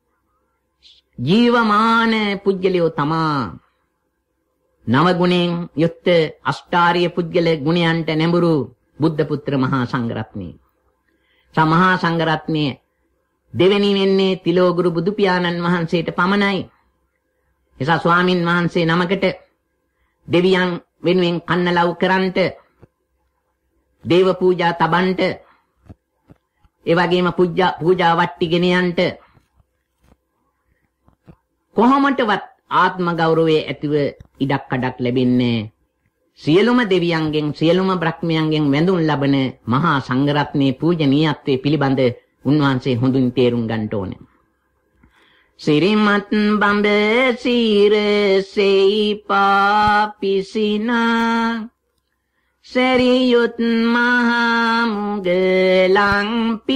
ජීවමාන පුජ්‍යලියෝ තමා නව ගුණෙන් යුක්ත අෂ්ටාර්ය පුජ්‍යල ගුණයන්ට නැඹුරු බුද්ධ පුත්‍ර මහා සංඝ රත්නේ. සමහා සංඝ රත්නේ දෙවෙනි වෙන්නේ තිලෝගුරු බුදු පියාණන් වහන්සේට පමණයි. එසා ස්වාමින් වහන්සේ නමකට දෙවියන් වෙනුවෙන් කන්නලව් කරන්ට දේව පූජා තබන්ට ඒ වගේම පූජා පූජා වට්ටිගෙන යන්ට කොහොමදවත් ආත්ම ගෞරවයේ ඇතිව ඉඩක් කඩක් ලැබෙන්නේ සියලුම දෙවියන්ගෙන් සියලුම බ්‍රහ්මයන්ගෙන් වැඳුම් ලබන මහා සංඝ රත්නයේ පූජනීයත්වයේ පිළිබඳ උන්වහන්සේ හොඳින් තේරුම් ගන්න ඕනේ. සිරිමත් බඹ සීරසෙයි පාපිසිනා සරියුත් මහා මුගලන්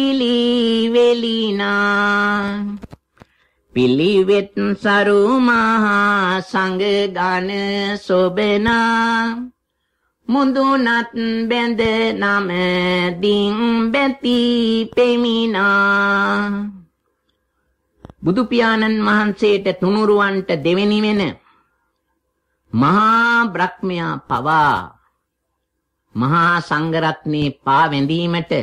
පිළිවෙලිනා පිළිවෙත් සරු මහා සංඝ ගණ සොබනා මුදුනත් බැඳ නම දින් බැති පෙමිනා. බුදු පියාණන් වහන්සේට තුනුරුවන්ට දෙවෙනි වෙන මහා බ්‍රහ්මයා පවා මහා සංඝ රත්නේ පා වැඳීමට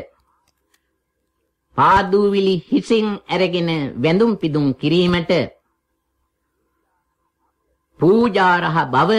පාදුවිලි හිසින් අරගෙන වැඳුම් පිදුම් කිරීමට පූජාරහ බව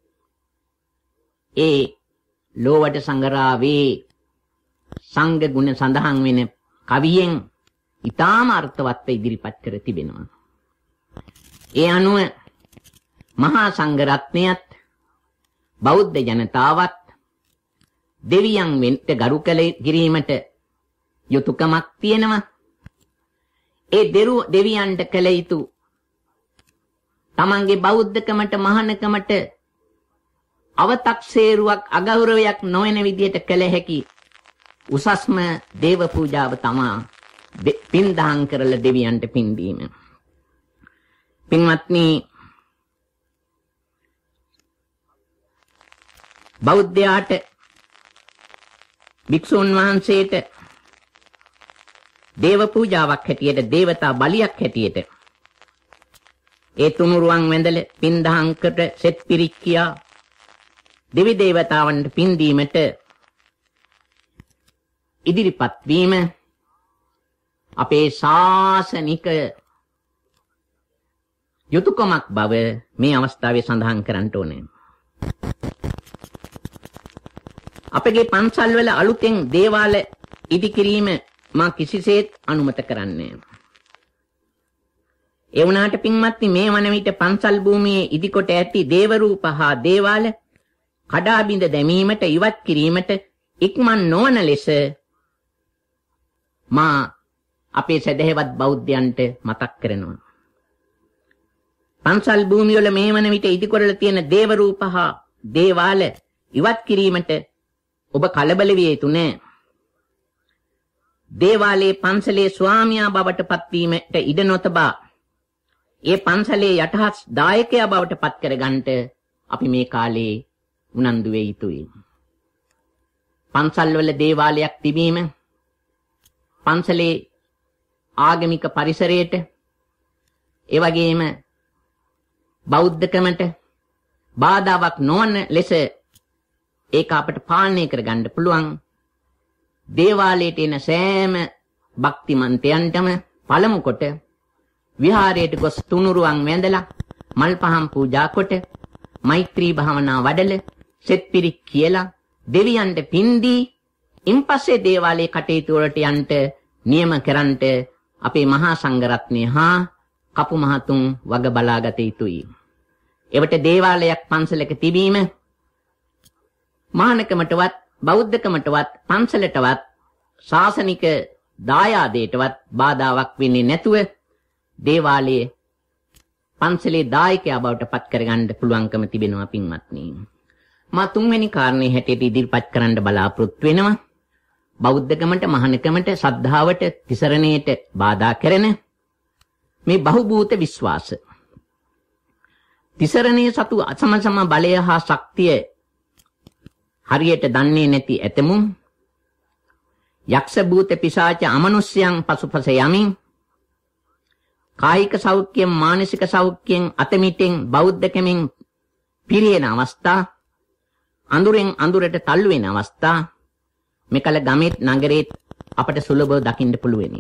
ඒ ලෝවට සංගරාවේ සංඝ ගුණ සඳහන් වෙන කවියෙන් ඊටාම අර්ථවත්ව ඉදිරිපත් කර තිබෙනවා. ඒ අනුව මහා සංඝ රත්නයත් බෞද්ධ ජනතාවත් දෙවියන් වෙන්ට ගරු කළ කිරීමට යුතුයකමක් තියෙනවා. ඒ දෙරු දෙවියන්ට කළ යුතු තමන්ගේ බෞද්ධකමට මහානකමට අව탁සේරුවක් අගෞරවයක් නොවන විදියට කළ හැකි උසස්ම දේව පූජාව තමා පින් දහම් කරලා දෙවියන්ට පින් දීම. පින්වත්නි, බෞද්ධයාට භික්ෂුන් වහන්සේට දේව පූජාවක් හැටියට දේවතා බලියක් හැටියට ඒ තුනුරුවන් වැඳල පින් දහම් කර සෙත් පිරික්කියා දෙවි දේවතාවන්ට පින් දීමට ඉදිරිපත් වීම අපේ ශාසනික යුතුයකමක් බව මේ අවස්ථාවේ සඳහන් කරන්න ඕනේ. අපගේ පන්සල් වල අලුතෙන් දේවාල ඉදි කිරීම මා කිසිසේත් අනුමත කරන්නේ නැහැ. ඒ වුණාට පින්වත්නි, මේ වන විට පන්සල් භූමියේ ඉදි කොට ඇති දේව රූප හා දේවාල කඩා බිඳ දැමීමට ඉවත් කිරීමට ඉක්මන් නොවන ලෙස මා අපේ සදහවත් බෞද්ධයන්ට මතක් කරනවා. පන්සල් භූමිය වල මේ වන විට ඉදි කරලා තියෙන දේව රූප හා දේවාල ඉවත් කිරීමට ඔබ කලබල විය යුතු නැහැ. දේවාලයේ පන්සලේ ස්වාමියා බවට පත්වීමට ඉඩ නොතබා ඒ පන්සලේ යටහත් දායකයා බවට පත් කරගන්නට අපි මේ කාලේ උනන්දු වෙ යුතුයි. පන්සල් වල දේවාලයක් තිබීම පන්සලේ ආගමික පරිසරයට ඒ වගේම බෞද්ධකමට බාධාවක් නොවන ලෙස ඒක අපට පාලනය කරගන්න පුළුවන්. දේවාලයට එන සෑම භක්තිමන්තයන්ටම පළමු කොට විහාරයට ගොස් තුනුරුවන් වැඳලා මල් පහන් පූජා කොට මෛත්‍රී භාවනා වඩල සෙත් පිරික් කියලා දෙවියන්ට පින් දී ඉන්පස්සේ දේවාලයේ කටයුතු වලට යන්න නියම කරන්ට අපේ මහා සංඝ රත්නය හා කපු මහතුන් වග බලාගත යුතුයි. එවිට දේවාලයක් පන්සලක තිබීම මහානකමටවත් බෞද්ධකමටවත් පන්සලටවත් ශාසනික දායාදයටවත් බාධාවක් වෙන්නේ නැතුව දේවාලයේ පන්සලේ දායකයා බවට පත් කරගන්න පුළුවන්කම තිබෙනවා පින්වත්නි. මා තුන්වෙනි කාරණේ හැටියට ඉදිරිපත් කරන්න බලාපොරොත්තු වෙනවා. බෞද්ධකමට, මහානකමට, සද්ධාවට, තිසරණයට බාධා කරන මේ බහුභූත විශ්වාස. තිසරණයේ සතු අසමසම බලය හා ශක්තිය හරියට දන්නේ නැති ඇතමුන් යක්ෂ භූත පිශාච අමනුෂ්‍යයන් පසුපස යමින් කායික සෞඛ්‍යයෙන් මානසික සෞඛ්‍යයෙන් අතමිටෙන් බෞද්ධකමින් පිරියෙන අවස්ථා, අඳුරෙන් අඳුරට තල්ලු වෙන අවස්ථා මෙකල ගමෙත් නගරෙත් අපට සුලභව දකින්න පුළුවෙනි.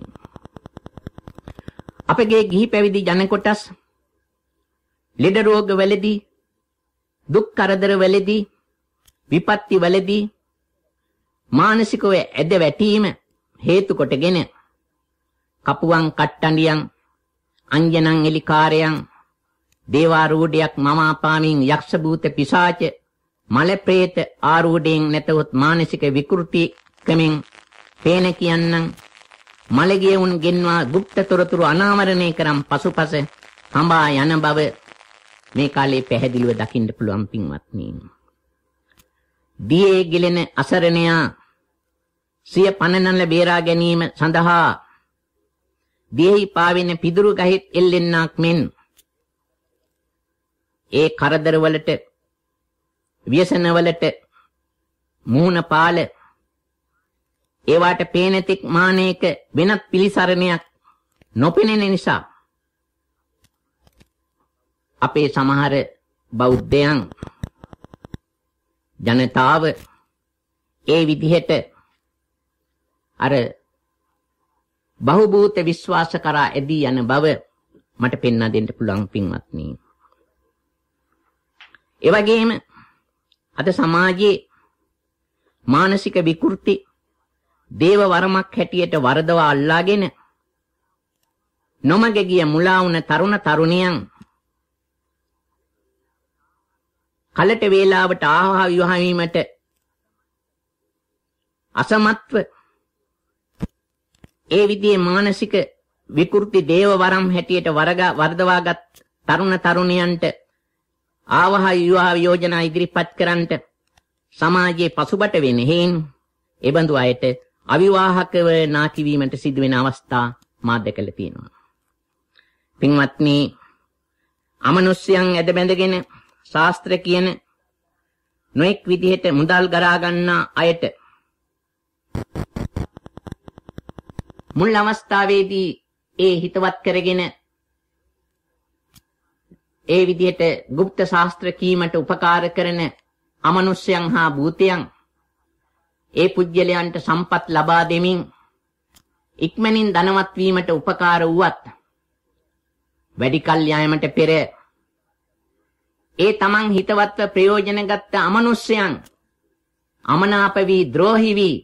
අපගේ ගිහි පැවිදි ජන කොටස් ලෙඩ රෝග වලදී, දුක් කරදර වලදී, විපත්ති වලදී මානසිකව ඇද වැටීම හේතු කොටගෙන කපුවන් කට්ටඬියන් අංජනන් එලිකාරයන් දේවාරූಢයක් මමාපාමින් යක්ෂ භූත පිශාච මල ප්‍රේත ආරූಢයෙන් නැතහොත් මානසික විකෘති ක්‍රමෙන් පේන කියන්නම් මලගිය උන් ගෙන්වා গুপ্ত තොරතුරු අනාවරණය කරන් පසුපස හඹා යන බව මේ කාලේ පැහැදිලිව දකින්න පුළුවන් පින්වත්නි. දියේ ගිලෙන අසරණයා සිය පනනල බේරා ගැනීම සඳහා දියෙහි පාවෙන පිදුරු ගහෙත් එල්ලෙන්නක් මෙන් ඒ කරදර වලට, ව්‍යසන වලට මූණ පාල ඒවාට පේනතික් මානයක වෙනත් පිළිසරණයක් නොපෙනෙන නිසා අපේ සමහර බෞද්ධයන් ජනතාව ඒ විදිහට අර බහුභූත විශ්වාස කරා ඇදී යන බව මට පෙන්වා දෙන්න පුළුවන් පින්වත්නි. ඒ වගේම අද සමාජයේ මානසික විකෘති දේව වරමක් හැටියට වරදවා අල්ලාගෙන නොමග ගිය මුලා වුණ තරුණ තරුණියන් කලට වේලාවට ආහා විවාහ වීමට අසමත්ව ඒ විදිහේ මානසික විකෘති දේව වරම් හැටියට වරගා වර්ධවාගත් තරුණ තරුණියන්ට ආවහ විවාහ යෝජනා ඉදිරිපත් කරන්නට සමාජයේ පසුබට වෙන හේන් එබඳු අයට අවිවාහකව නාකි වීමට සිදුවෙන අවස්ථා මා දැකලා තියෙනවා. පින්වත්නි, අමනුෂ්‍යයන් ඇද බැඳගෙන ශාස්ත්‍ර කියන නොඑක් විදිහට මුදල් ගරා ගන්නා අයට මුල් අවස්ථාවේදී ඒ හිතවත් කරගෙන ඒ විදිහට গুপ্ত ශාස්ත්‍ර කීමට උපකාර කරන අමනුෂ්‍යයන් හා භූතයන් ඒ පුජ්‍යලයන්ට සම්පත් ලබා දෙමින් ඉක්මනින් ධනවත් වීමට උපකාර වුවත් වැඩි කල් යාමට පෙර ඒ තමන් හිතවත්ව ප්‍රයෝජනගත් අමනුෂ්‍යයන් අමනාප වී ද්‍රෝහි වී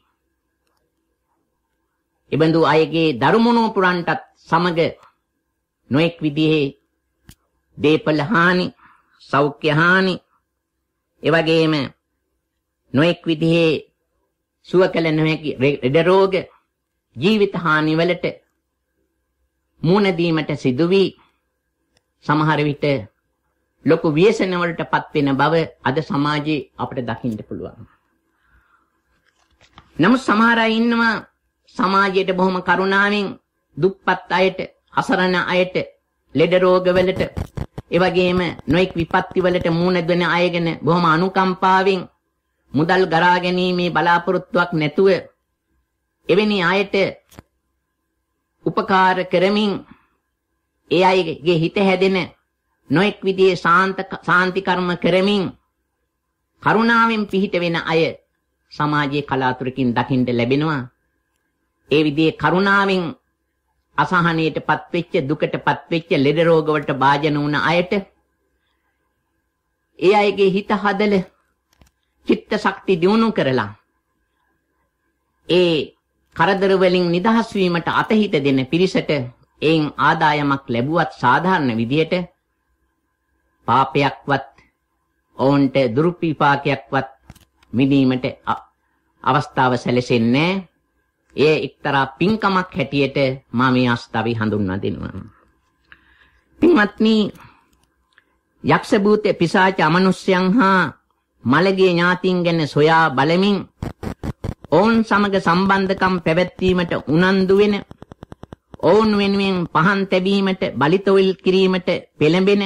එබඳු අයගේ දරුමුණු පුරන්ටත් සමග නොඑක් විදිහේ දේපල හානි, සෞඛ්‍ය හානි, එවැගේම නොඑක් විදිහේ සුව කළ නොහැකි ලෙඩ රෝග, ජීවිත හානි වලට මුහුණ දීමට සිදු වී සමහර විට ලොකු ව්‍යසන වලටපත් වෙන බව අද සමාජයේ අපිට දකින්න පුළුවන්. නමුත් සමහර අය ඉන්නවා සමාජයට බොහොම කරුණාවෙන් දුප්පත් අයට, අසරණ අයට, ලෙඩ රෝග වලට, ඒ වගේම නොඑක් විපත්ති වලට මුහුණ දෙන අයගෙන බොහොම අනුකම්පාවෙන් මුදල් ගරා ගැනීමේ බලාපොරොත්තුවක් නැතුව එවැනි අයට උපකාර කරමින් ඒ අයගේ හිත හැදෙන නොඑක් විදිහේ සාන්ත සාන්ති කර්ම කරමින් කරුණාවෙන් පිහිට වෙන අය සමාජයේ කලාතුරකින් දකින්න ලැබෙනවා. ඒ විදිහේ කරුණාවෙන් අසහනයටපත් වෙච්ච, දුකටපත් වෙච්ච, ලෙඩ රෝග වලට භාජන වුණ අයට ඒ අයගේ හිත හදල චිත්ත ශක්ති දියුණු කරලා ඒ කරදර වලින් නිදහස් වීමට අතහිත දෙන පිරිසට එයින් ආදායමක් ලැබුවත් සාධාරණ විදියට පාපයක්වත් ඔවුන්ට දුරුපීපාකයක්වත් මිදීමට අවස්ථාව සැලසෙන්නේ. ඒ එක්තරා පින්කමක් හැටියට මා මේ අවස්ථාවේ හඳුන්වා දෙනවා. පින්වත්නි, යක්ෂ භූත පිසාච අමනුෂ්‍යයන් හා මළගේ ඥාතීන් ගැන සොයා බලමින් ඔවුන් සමග සම්බන්ධකම් පැවැත්වීමට උනන්දු වෙන, ඔවුන් වෙනුවෙන් පහන් තැබීමට බලිතොවිල් කිරීමට පෙළඹෙන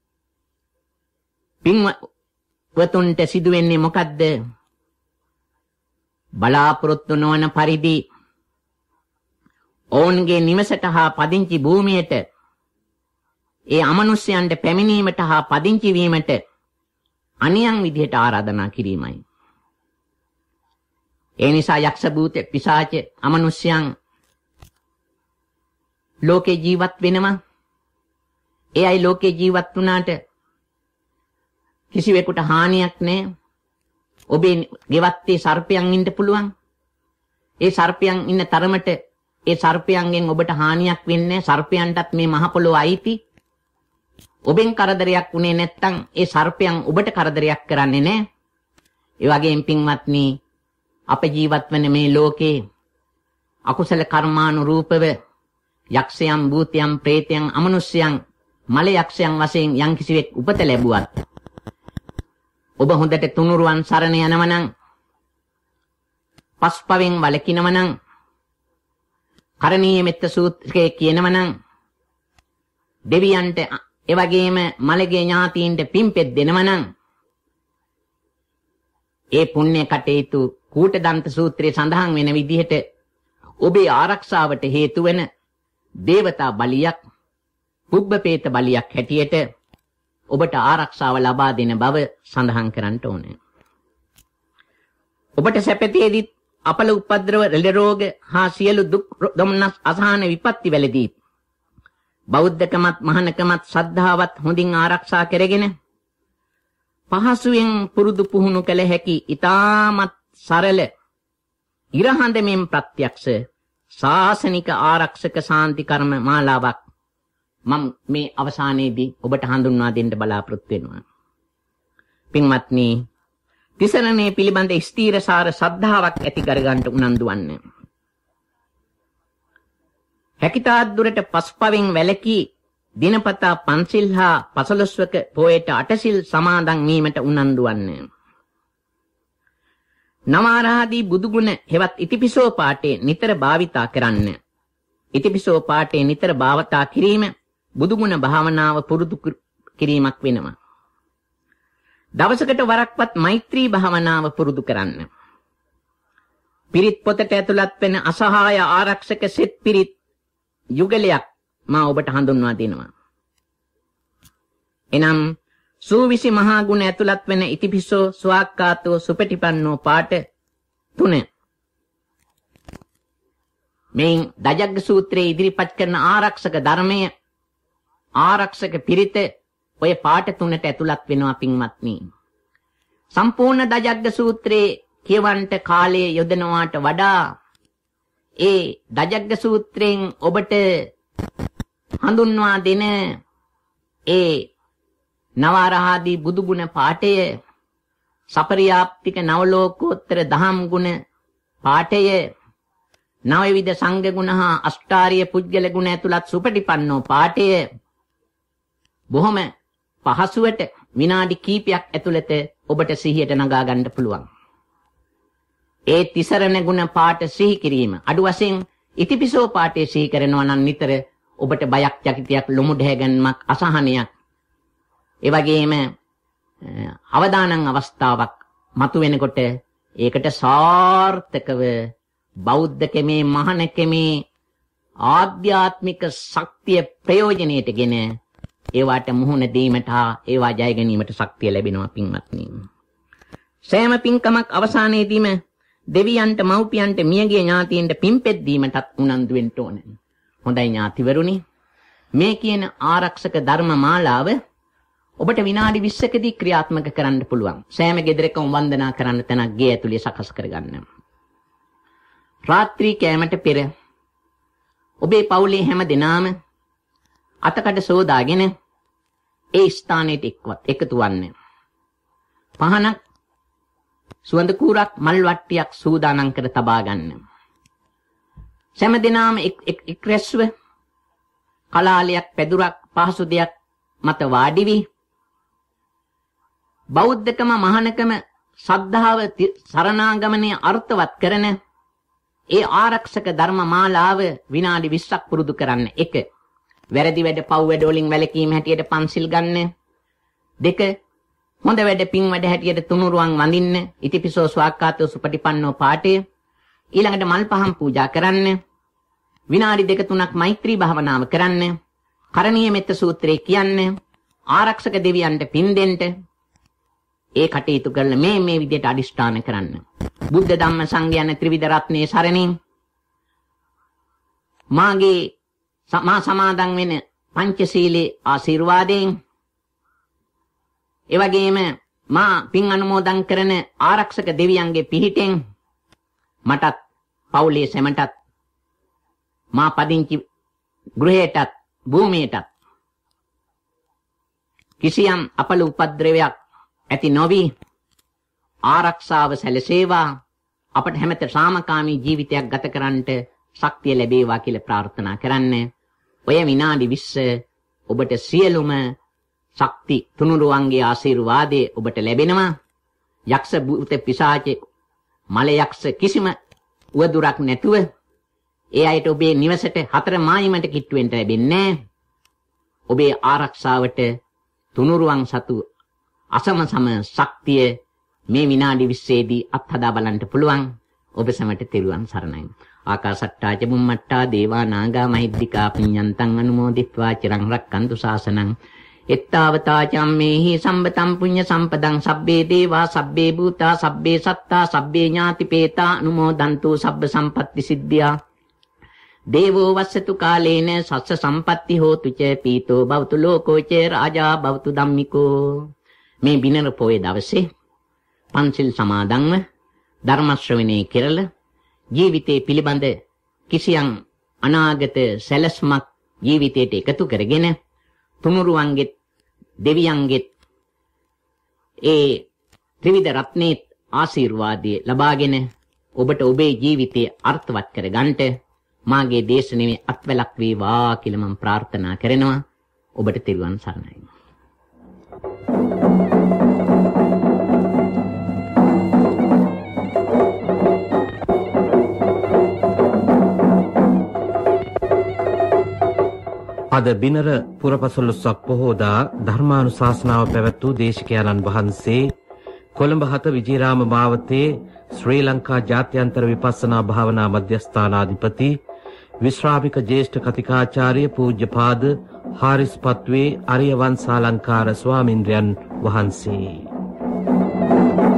පින්වතුන්ට සිදුවෙන්නේ මොකද්ද? බලාපොරොත්තු නොවන පරිදි ඔවුන්ගේ නිවසට හා පදිංචි භූමියට ඒ අමනුෂ්‍යයන්ට පැමිණීමට හා පදිංචි වීමට අනියම් විදිහට ආරාධනා කිරීමයි. ඒ නිසා යක්ෂ භූත පිසාච අමනුෂ්‍යයන් ලෝකේ ජීවත් වෙනවා. ඒ අය ලෝකේ ජීවත් වුණාට කිසිවෙකුට හානියක් නැහැ. ඔබේ ගෙවත්තේ සර්පයන් ඉන්න පුළුවන්. ඒ සර්පයන් ඉන්න තරමට ඒ සර්පයන්ගෙන් ඔබට හානියක් වෙන්නේ. සර්පයන්ටත් මේ මහ පොළොව අයිති. ඔබෙන් කරදරයක් වුණේ නැත්නම් ඒ සර්පයන් ඔබට කරදරයක් කරන්නේ නැහැ. ඒ වගේම පින්වත්නි, අප ජීවත් වන මේ ලෝකේ අකුසල කර්මානුරූපව යක්ෂයන්, භූතයන්, ප්‍රේතයන්, අමනුෂ්‍යයන්, මල යක්ෂයන් වශයෙන් යම් කිසිවෙක් උපත ලැබුවත් ඔබ හොඳට තුනුරුවන් සරණ යනව නම්, පස්පවෙන් වළකිනව නම්, කරණීය මෙත්ත සූත්‍රයේ කියනව නම්, දෙවියන්ට එවැගේම මලගේ ඥාතීන්ට පින්පෙත් දෙනව නම්, ඒ පුණ්‍ය කටයුතු කූටදන්ත සූත්‍රයේ සඳහන් වෙන විදිහට ඔබේ ආරක්ෂාවට හේතු වෙන දේවතා බලියක්, පුබ්බපේත බලියක් හැටියට ඔබට ආරක්ෂාව ලබා දෙන බව සඳහන් කරන්න ඕනේ. ඔබට සැපතේදී අපල උපද්‍රව, රෙළ රෝග හා සියලු දුක් දුම්නස් අසහන විපත්ති වලදී බෞද්ධකමත් මහානකමත් ශ්‍රද්ධාවත් හොඳින් ආරක්ෂා කරගෙන පහසුවෙන් පුරුදු පුහුණු කළ හැකි ඊටමත් සරල ඉරහඳමින් ප්‍රත්‍යක්ෂ ශාසනික ආරක්ෂක සාන්ති කර්ම මාලාවක් මම මේ අවසානයේදී ඔබට හඳුන්වා දෙන්න බලාපොරොත්තු වෙනවා. පින්වත්නි, තිසරණේ පිළිබඳ ස්ථීරසාර ශ්‍රද්ධාවක් ඇති කරගන්න උනන්දු වන්න. හැකිතාක් දුරට පස්පවෙන් වැළකී දිනපතා පන්සිල් හා පසළොස්වක පොයට අටසිල් සමාදන් වීමට උනන්දු වන්න. නවාරාදී බුදුගුණ හෙවත් ඉතිපිසෝ පාඨය නිතර භාවිතා කරන්න. ඉතිපිසෝ පාඨය නිතර භාවිතා කිරීම බුදුගුණ භාවනාව පුරුදු කිරීමක් වෙනවා. දවසකට වරක්වත් මෛත්‍රී භාවනාව පුරුදු කරන්න. පිරිත් පොතට ඇතුළත් වෙන අසහාය ආරක්ෂක සෙත් පිරිත් යුගලයක් මා ඔබට හඳුන්වා දෙනවා. එනම් සූවිසි මහා ගුණ ඇතුළත් වෙන ඉතිපිසෝ ස්වාක්ඛාතෝ සුපටිපන්නෝ පාඨ තුන. මෙයින් දජග්ග සූත්‍රයේ ඉදිරිපත් කරන ආරක්ෂක ධර්මය, ආරක්ෂක පිරිත ඔය පාඨ තුනට ඇතුළත් වෙනවා පින්වත්නි. සම්පූර්ණ දජග්ග සූත්‍රයේ කියවන්ට කාලය යොදනවාට වඩා ඒ දජග්ග සූත්‍රයෙන් ඔබට හඳුන්වා දෙන ඒ නවාරහාදී බුදුගුණ පාඨය, සපරියාප්තික නවලෝකෝත්තර දහම් ගුණ පාඨය, නවවිධ සංඝ ගුණ හා අෂ්ටාරිය පුජ්‍යල ගුණ ඇතුළත් සුපටිපන්නෝ පාඨය බොහොම පහසුවට විනාඩි කිහිපයක් ඇතුළත ඔබට සිහියට නගා ගන්න පුළුවන්. ඒ තිසරණ ගුණ පාඨ සිහි කිරීම අඩු වශයෙන් ඉතිපිසෝ පාඨය සිහි කරනවා නම් නිතර ඔබට බයක්, චකිතයක්, ලොමු ඩැහැගන්මක්, අසහනයක්, ඒ වගේම අවදානම් අවස්ථාවක් මතුවෙනකොට ඒකට සාර්ථකව බෞද්ධකමේ, මහානකමේ ආධ්‍යාත්මික ශක්තිය ප්‍රයෝජනයටගෙන ඒවාට මුහුණ දීමට හා ඒවා ජය ගැනීමට ශක්තිය ලැබෙනවා පින්වත්නි. සෑම පින්කමක් අවසානයේදීම දෙවියන්ට, මව්පියන්ට, මියගිය ඥාතීන්ට පින්පෙත් දීමටත් උනන්දු වෙන්න ඕනේ. හොඳයි ඥාතිවරුනි, මේ කියන ආරක්ෂක ධර්ම මාලාව ඔබට විනාඩි විස්සකදී ක්‍රියාත්මක කරන්න පුළුවන්. සෑම ගෙදරකම වන්දනා කරන්න තැනක් ගේ ඇතුලේ සකස් කරගන්න. රාත්‍රී කෑමට පෙර ඔබේ පවුලේ හැම දෙනාම අතකඩ සෝදාගෙන ඒ ස්ථානයට එක්වත් එකතු වන්න. පහනක්, සුවඳ කූරක්, මල් වට්ටියක් සූදානම් කර තබා ගන්න. හැම දෙනාම එක් රැස්ව කලාලයක්, පැදුරක්, පහසු දෙයක් මත වාඩි වී බෞද්ධකම මහානකම සද්ධාව සරණාගමනයේ අර්ථවත් කරන ඒ ආරක්ෂක ධර්ම මාලාව විනාඩි විස්සක් පුරුදු කරන්න. එක, වැරදි වැඩ පව් වැඩ වලින් වැළකීම හැටියට පන්සිල් ගන්න. දෙක, හොඳ වැඩ පින් වැඩ හැටියට තුනුරුවන් වඳින්න. ඉතිපිසෝ ස්වාක්ඛාතෝ සුපටිපන්නෝ පාඨය. ඊළඟට මල් පහන් පූජා කරන්න. විනාඩි දෙක තුනක් මෛත්‍රී භාවනාව කරන්න. කරණීය මෙත්ත සූත්‍රය කියන්න. ආරක්ෂක දෙවියන්ට පින් දෙන්න. ඒ කටයුතු කරලා මේ මේ විදිහට අදිෂ්ඨාන කරන්න. බුද්ධ ධම්ම සංඝ යන ත්‍රිවිධ රත්නයේ සරණින් මාගේ මා සමාදන් වෙන පංචශීලයේ ආශිර්වාදයෙන් එවැගේම මා පින් අනුමෝදන් කරන ආරක්ෂක දෙවියන්ගේ පිහිටෙන් මටත් පවුලේ සැමටත් මා පදිංචි ගෘහයටත් භූමියටත් කිසියම් අපල උපද්‍රවයක් ඇති නොවි ආරක්ෂාව සැලසේවා. අපට හැමත සාමකාමී ජීවිතයක් ගත කරන්නට ශක්තිය ලැබේවා කියලා ප්‍රාර්ථනා කරන්න. ඔය විනාඩි විස්ස ඔබට සියලුම ශක්ති තුනුරුවන්ගේ ආශිර්වාදයේ ඔබට ලැබෙනවා. යක්ෂ භූත පිශාච මල යක්ෂ කිසිම උවදුරක් නැතුව ඒ අයට ඔබේ නිවසට හතර මායිමට කිට්ටු වෙන්න ලැබෙන්නේ. ඔබේ ආරක්ෂාවට තුනුරුවන් සතු අසම සම ශක්තිය මේ විනාඩි විස්සේදී අත්හදා බලන්න පුළුවන්. ඔබ සැමට තෙරුවන් සරණයි. ආකාසට්ටා ච බුම්මට්ටා දේවා නාග මහිද්దికා පුඤ්ඤන්තං අනුමෝදිත්වා චිරං රක්칸තු ශාසනං. එත්තාවතා චම්මේහි සම්බතං පුඤ්ඤ සම්පදං සබ්බේ දේවා සබ්බේ භූතා සබ්බේ සත්තා සබ්බේ ඥාතිපේතා අනුමෝදන්තු සබ්බ සම්පත්ති සිද්ධියා. දේවෝ වස්සතු කාලේන සස්ස සම්පatti හෝතු ච පීතෝ භවතු ලෝකෝ ච රාජා භවතු ධම්මිකෝ. මේ බිනර පොයේ දවසේ පන්සිල් සමාදන්ව ධර්ම ශ්‍රවණය කෙරළ ජීවිතේ පිළිබඳ කිසියම් අනාගත සැලස්මක් ජීවිතයට එකතු කරගෙන තුනුරුවන්ගේ දෙවියන්ගේ ඒ ත්‍රිවිධ රත්නේ ආශිර්වාදය ලබාගෙන ඔබට ඔබේ ජීවිතය අර්ථවත් කරගන්නට මාගේ දේශනාවේ අත්වැලක් වේවා කියලා මම ප්‍රාර්ථනා කරනවා. ඔබට තෙරුවන් සරණයි. අද බිනර පුරපසළොස්වක පොහෝදා ධර්මානුශාසනාව පැවැත් වූ දේශකයන්න් වහන්සේ කොළඹ හත විජේරාම මාවතේ ශ්‍රී ලංකා ජාත්‍යන්තර විපස්සනා භාවනා මධ්‍යස්ථානාධිපති විශ්‍රාමික ජ්‍යෙෂ්ඨ කතිකාචාර්ය පූජ්‍යපාද හාරිස්පත්වේ අරිය වංශාලංකාර ස්වාමින්ද්‍රයන් වහන්සේ.